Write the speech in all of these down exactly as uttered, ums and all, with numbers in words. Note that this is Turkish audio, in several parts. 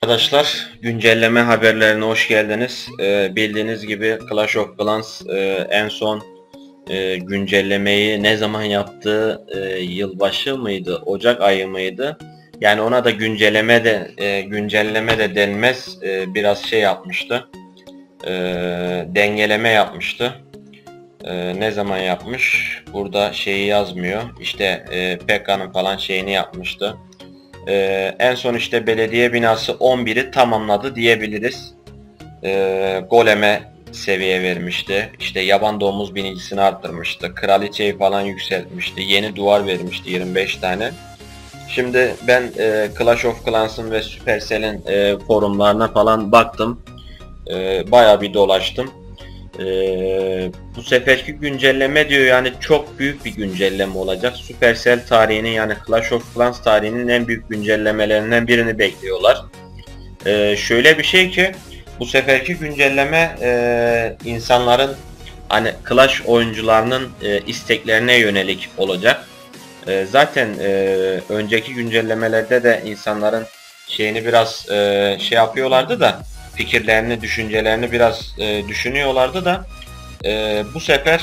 Arkadaşlar, güncelleme haberlerine hoş geldiniz. Ee, bildiğiniz gibi Clash of Clans e, en son e, güncellemeyi ne zaman yaptı? E, yılbaşı mıydı? Ocak ayı mıydı? Yani ona da güncelleme de e, güncelleme de denmez. E, biraz şey yapmıştı. E, dengeleme yapmıştı. E, ne zaman yapmış? Burada şeyi yazmıyor. İşte e, P K K'nın falan şeyini yapmıştı. Ee, en son işte belediye binası on biri tamamladı diyebiliriz. Ee, goleme seviye vermişti. İşte yaban domuz binicisini arttırmıştı. Kraliçeyi falan yükseltmişti. Yeni duvar vermişti yirmi beş tane. Şimdi ben e, Clash of Clans'ın ve Supercell'in e, forumlarına falan baktım. E, bayağı bir dolaştım. Ee, bu seferki güncelleme diyor yani çok büyük bir güncelleme olacak. Supercell tarihinin yani Clash of Clans tarihinin en büyük güncellemelerinden birini bekliyorlar. Ee, şöyle bir şey ki bu seferki güncelleme e, insanların hani Clash oyuncularının e, isteklerine yönelik olacak. E, zaten e, önceki güncellemelerde de insanların şeyini biraz e, şey yapıyorlardı da fikirlerini, düşüncelerini biraz e, düşünüyorlardı da e, bu sefer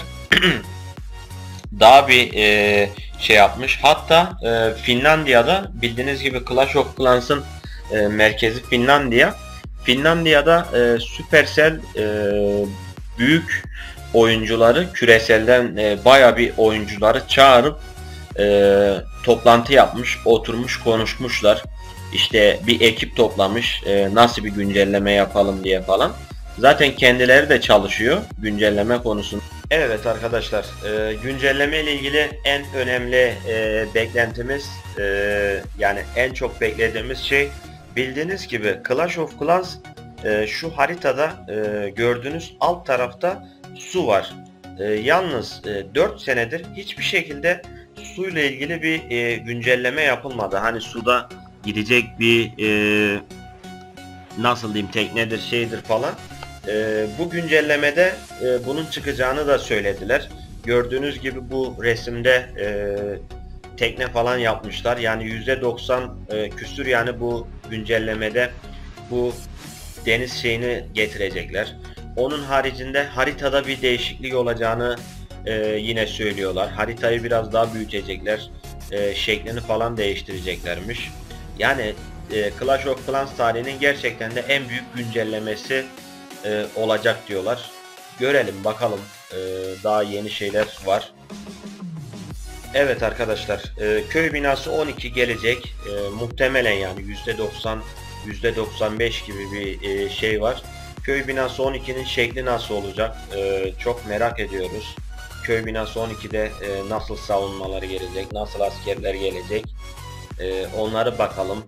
daha bir e, şey yapmış. Hatta e, Finlandiya'da bildiğiniz gibi Clash of Clans'ın e, merkezi Finlandiya. Finlandiya'da e, Supercell e, büyük oyuncuları küreselden e, bayağı bir oyuncuları çağırıp e, toplantı yapmış, oturmuş konuşmuşlar. İşte bir ekip toplamış, e, nasıl bir güncelleme yapalım diye falan. Zaten kendileri de çalışıyor güncelleme konusunda. Evet arkadaşlar, e, güncelleme ile ilgili en önemli e, beklentimiz, e, yani en çok beklediğimiz şey bildiğiniz gibi Clash of Clans e, şu haritada e, gördüğünüz alt tarafta su var. E, yalnız e, dört senedir hiçbir şekilde suyla ilgili bir e, güncelleme yapılmadı. Hani suda gidecek bir e, nasıl diyeyim teknedir şeydir falan. E, bu güncellemede e, bunun çıkacağını da söylediler. Gördüğünüz gibi bu resimde e, tekne falan yapmışlar. Yani yüzde doksan e, küsür yani bu güncellemede bu deniz şeyini getirecekler. Onun haricinde haritada bir değişiklik olacağını e, yine söylüyorlar. Haritayı biraz daha büyütecekler. E, şeklini falan değiştireceklermiş. Yani e, Clash of Clans tarihinin gerçekten de en büyük güncellemesi e, olacak diyorlar. Görelim bakalım. E, daha yeni şeyler var. Evet arkadaşlar, e, köy binası on iki gelecek. E, muhtemelen yani yüzde doksan yüzde doksan beş gibi bir e, şey var. Köy binası on ikinin şekli nasıl olacak? E, çok merak ediyoruz. Köy binası on ikide e, nasıl savunmaları gelecek? Nasıl askerler gelecek? E, onları bakalım.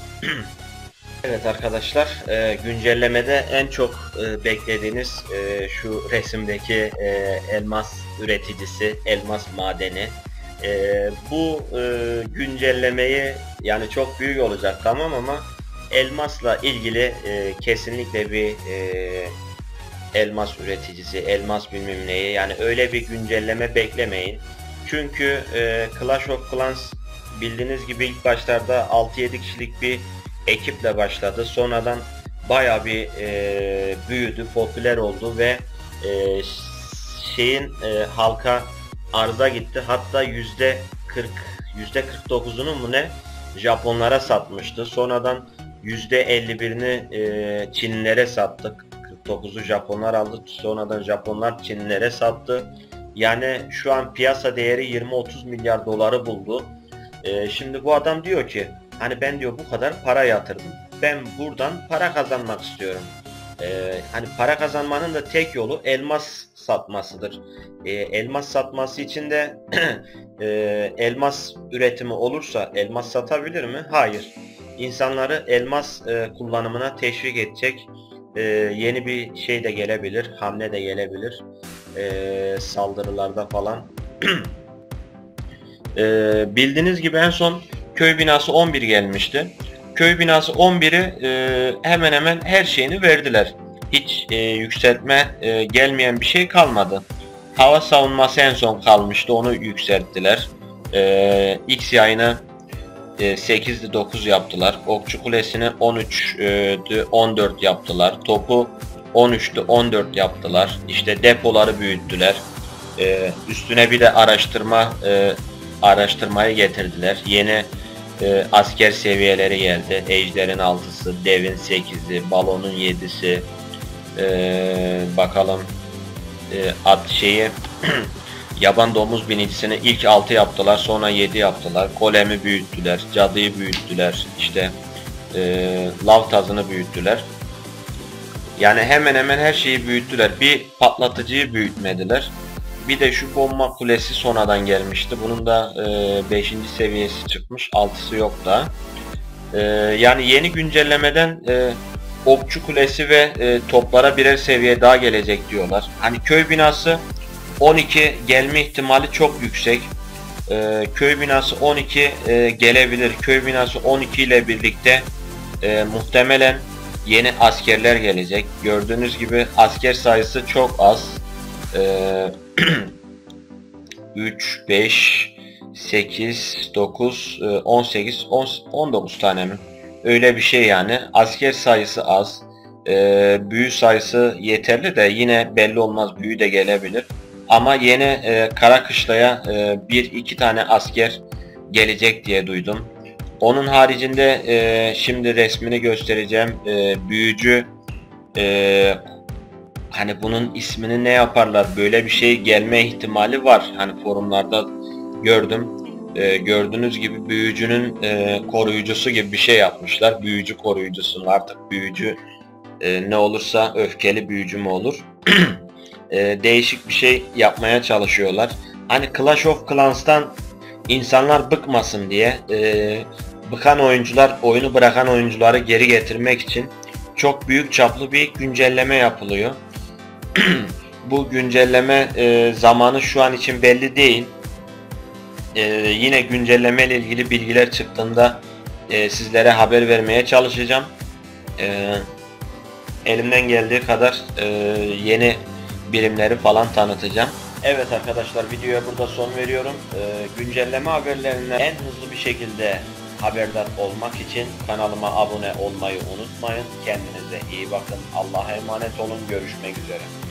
Evet arkadaşlar, e, güncellemede en çok e, beklediğiniz e, şu resimdeki e, elmas üreticisi, elmas madeni. E, bu e, güncellemeyi yani çok büyük olacak tamam ama elmasla ilgili e, kesinlikle bir e, elmas üreticisi, elmas bilmem neyi yani öyle bir güncelleme beklemeyin. Çünkü e, Clash of Clans bildiğiniz gibi ilk başlarda altı yedi kişilik bir ekiple başladı. Sonradan bayağı bir e, büyüdü, popüler oldu ve e, şeyin e, halka arıza gitti. Hatta yüzde kırk, yüzde kırk dokuzunu mu ne Japonlara satmıştı. Sonradan yüzde elli birini e, Çinlilere sattık. kırk dokuzu Japonlar aldı. Sonradan Japonlar Çinlilere sattı. Yani şu an piyasa değeri yirmi otuz milyar doları buldu. E, şimdi bu adam diyor ki hani ben diyor bu kadar para yatırdım. Ben buradan para kazanmak istiyorum. Ee, hani para kazanmanın da tek yolu elmas satmasıdır. Ee, elmas satması için de e, elmas üretimi olursa elmas satabilir mi? Hayır. İnsanları elmas e, kullanımına teşvik edecek e, yeni bir şey de gelebilir, hamle de gelebilir. E, saldırılarda falan. e, bildiğiniz gibi en son köy binası on bir gelmişti. Köy binası on biri e, hemen hemen her şeyini verdiler. Hiç e, yükseltme e, gelmeyen bir şey kalmadı. Hava savunması en son kalmıştı. Onu yükselttiler. E, X yayını sekizdi dokuz yaptılar. Okçu Kulesi'ni on üçtü on dört yaptılar. Topu on üçtü on dört yaptılar. İşte depoları büyüttüler. Ee, üstüne bir de araştırma e, araştırmayı getirdiler. Yeni e, asker seviyeleri geldi. Ejder'in altısı, Dev'in sekizi, Balon'un yedisi. Ee, bakalım e, at şeyi Yaban Domuz Binicisini ilk altı yaptılar, sonra yedi yaptılar. Golem'i büyüttüler, Cadıyı büyüttüler, işte e, Lav Tazını büyüttüler. Yani hemen hemen her şeyi büyüttüler. Bir patlatıcıyı büyütmediler. Bir de şu bomba kulesi sonradan gelmişti. Bunun da beşinci seviyesi çıkmış. altısı yok da. E, yani yeni güncellemeden e, okçu kulesi ve e, toplara birer seviye daha gelecek diyorlar. Hani köy binası on iki gelme ihtimali çok yüksek. E, köy binası on iki e, gelebilir. Köy binası on iki ile birlikte e, muhtemelen yeni askerler gelecek. Gördüğünüz gibi asker sayısı çok az. Ee, üç, beş, sekiz, dokuz, on sekiz, on dokuz tane mi? Öyle bir şey yani. Asker sayısı az. Ee, büyü sayısı yeterli de yine belli olmaz. Büyü de gelebilir. Ama yeni e, Karakışla'ya e, bir iki tane asker gelecek diye duydum. Onun haricinde e, şimdi resmini göstereceğim. E, büyücü e, hani bunun ismini ne yaparlar? Böyle bir şey gelme ihtimali var. Hani forumlarda gördüm. E, gördüğünüz gibi büyücünün e, koruyucusu gibi bir şey yapmışlar. Büyücü koruyucusu, artık büyücü e, ne olursa öfkeli büyücü mü olur? e, değişik bir şey yapmaya çalışıyorlar. Hani Clash of Clans'tan insanlar bıkmasın diye e, bıkan oyuncular, oyunu bırakan oyuncuları geri getirmek için çok büyük çaplı bir güncelleme yapılıyor. Bu güncelleme e, zamanı şu an için belli değil. E, yine güncelleme ile ilgili bilgiler çıktığında e, sizlere haber vermeye çalışacağım. E, elimden geldiği kadar e, yeni birimleri falan tanıtacağım. Evet arkadaşlar, videoya burada son veriyorum. Ee, güncelleme haberlerinden en hızlı bir şekilde haberdar olmak için kanalıma abone olmayı unutmayın. Kendinize iyi bakın. Allah'a emanet olun. Görüşmek üzere.